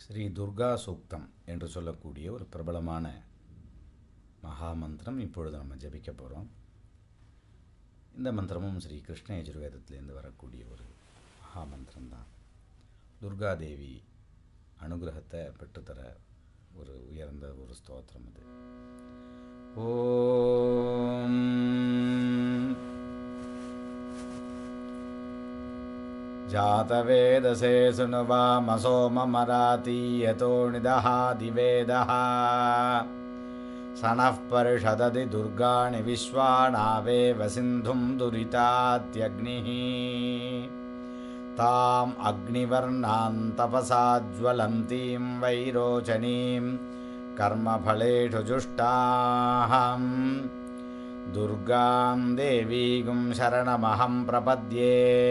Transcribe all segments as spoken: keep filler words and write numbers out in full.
ஸ்ரீ துர்கா சூக்தம் என்று சொல்லக்கூடிய ஒரு பிரபலமான மகாமந்திரம் இப்பொழுது நம்ம ஜபிக்க போகிறோம். இந்த மந்திரமும் ஸ்ரீ கிருஷ்ண யஜுர்வேதத்திலேருந்து வரக்கூடிய ஒரு மகாமந்திரம்தான். துர்காதேவி அனுகிரகத்தை பெற்றுத்தர ஒரு உயர்ந்த ஒரு ஸ்தோத்திரம் அது. ஓம் जातवेदसे सुनुवामसोममरातीयतो निदहादिवेदः सनः परिषदति दुर्गाणि विश्वानावेव सिन्धुं दुरितात्यग्निः ताम् अग्निवर्णां तपसा ज्वलन्तीं वैरोचनीं कर्मफलेषु जुष्टां दुर्गां देवीं शरणमहं प्रपद्ये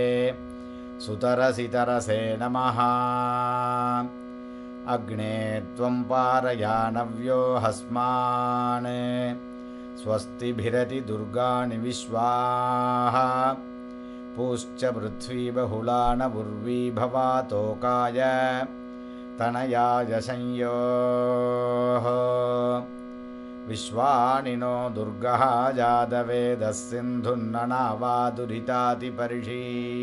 सुतरसितरसे नमः। अग्ने त्वं पारयानव्यो हस्मान् स्वस्तिभिरति दुर्गाणि विश्वाः पूश्च पृथ्वी बहुला न उर्वी भवातोकाय तनयाय संयोः विश्वानिनो दुर्गः जातवेदः सिन्धुन्ननावादुरितातिपर्षि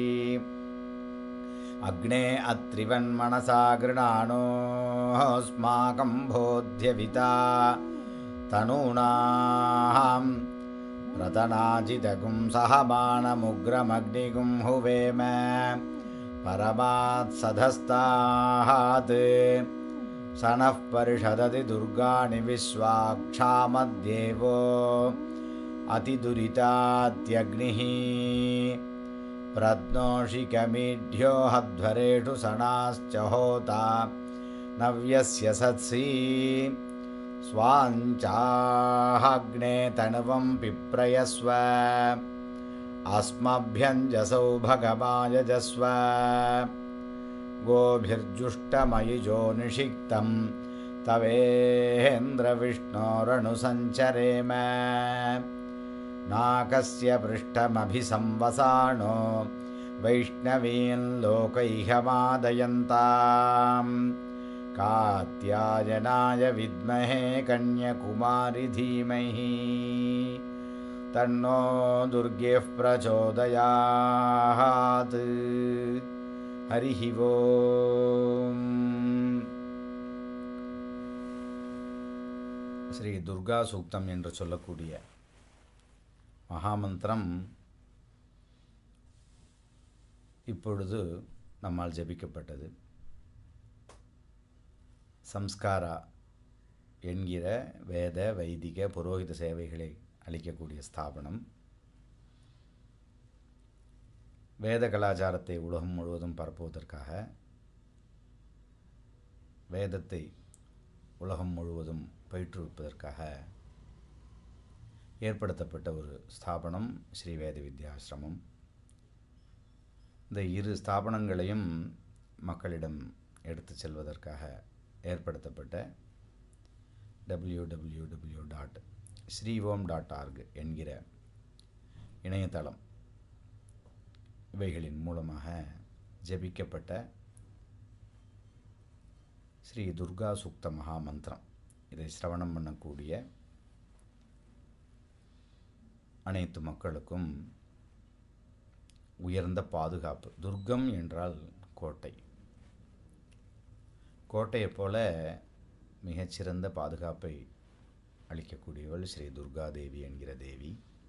अग्ने अत्रिवन्मनसा गृणाणोऽस्माकं बोध्यविता तनूनां प्रतनाजितगुं सहमानमुग्रमग्निगुं हुवेम परमात्सधस्तात् सनः परिषदति दुर्गाणि विश्वाक्षामद्देवो अतिदुरितात्यग्निः प्रत्नोषिकमीढ्यो हध्वरेषु सणाश्च होता नव्यस्य सत्सी स्वाञ्चाग्ने तनुवं पिप्रयस्व अस्मभ्यञ्जसौ भगवायजस्व गोभिर्जुष्टमयुजो निषिक्तं तवेन्द्रविष्णोरनुसञ्चरेम नाकस्य पृष्ठमभिसंवसानो वैष्णवीन् लोकैहमादयन्तां कात्यायनाय विद्महे कन्याकुमारी धीमहि तन्नो दुर्गेः प्रचोदयात्. हरिः ओम्. ஸ்ரீ துர்கா சூக்தம் என்று சொல்லக்கூடிய மகாமந்திரம் இப்பொழுது நம்மால் ஜபிக்கப்பட்டது. சம்ஸ்காரா என்கிற வேத வைதிக புரோகித சேவைகளை அளிக்கக்கூடிய ஸ்தாபனம் வேத கலாச்சாரத்தை உலகம் முழுவதும் பரப்புவதற்காக வேதத்தை உலகம் முழுவதும் பயிற்றுவிப்பதற்காக ஏற்படுத்தப்பட்ட ஒரு ஸ்தாபனம் ஸ்ரீ வேத வித்யாசிரமம். இந்த இரு ஸ்தாபனங்களையும் மக்களிடம் எடுத்து செல்வதற்காக ஏற்படுத்தப்பட்ட W W W dot Sriom dot org என்கிற இணையதளம் இவைகளின் மூலமாக ஜபிக்கப்பட்ட ஸ்ரீ துர்கா சூக்த மகாமந்திரம், இதை சிரவணம் பண்ணக்கூடிய அனைத்து மக்களுக்கும் உயர்ந்த பாதுகாப்பு. துர்கம் என்றால் கோட்டை. கோட்டையைப் போல மிகச்சிறந்த பாதுகாப்பை அளிக்கக்கூடியவள் ஸ்ரீ துர்காதேவி என்கிற தேவி.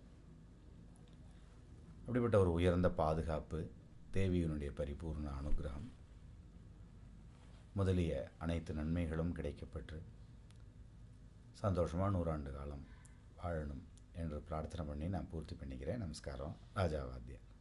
அப்படிப்பட்ட ஒரு உயர்ந்த பாதுகாப்பு, தேவியினுடைய பரிபூர்ண அனுகிரகம் முதலிய அனைத்து நன்மைகளும் கிடைக்கப்பெற்று சந்தோஷமாக நூறாண்டு காலம் வாழணும் என்று பிரார்த்தனை பண்ணி நான் பூர்த்தி பண்ணிக்கிறேன். நமஸ்காரம். ராஜாவாத்தியா.